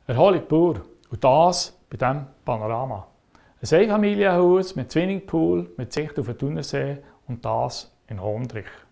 Erholung pur. Und das bei diesem Panorama. Ein Einfamilienhaus mit Swimmingpool, mit Sicht auf den Thunersee und das in Hondrich.